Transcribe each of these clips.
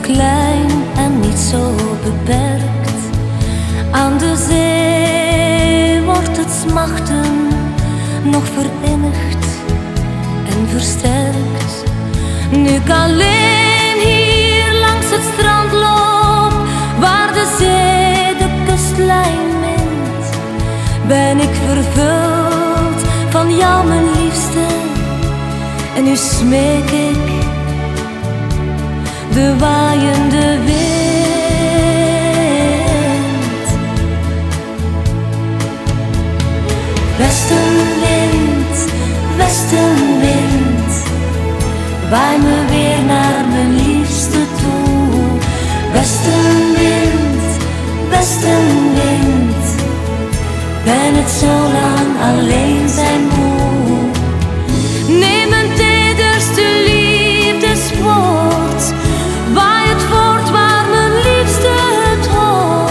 klein en niet zo beperkt. Aan de zee wordt het smachten nog verinnigd en versterkt. Nu ik alleen hier langs het strand loop, waar de zee de kustlijn mint, ben ik vervuld van jou, mijn liefste. En nu smeek ik de waaiende wind. Westenwind, westenwind, waai me weer naar mijn liefste toe. Westenwind, westenwind, ben het zo lang alleen zijn moe. Neem een tederste liefdeswoord, waai het voort waar mijn liefste het hoort.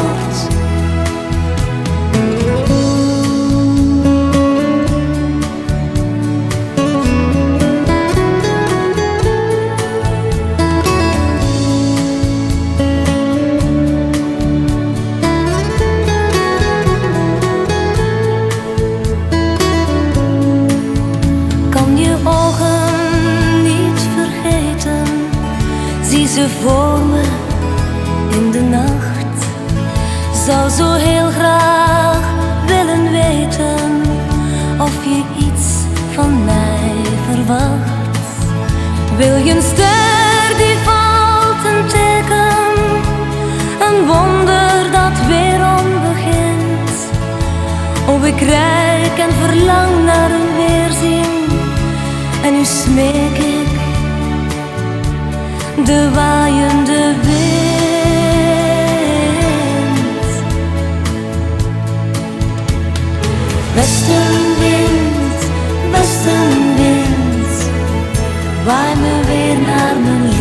Ze voor me in de nacht, zou zo heel graag willen weten of je iets van mij verwacht. Wil je een ster die valt, een teken, een wonder dat weerom begint? Oh, ik reik en verlang naar een weerzien, en nu smeek ik de waaiende wind. Westenwind, westenwind, waai me weer naar mijn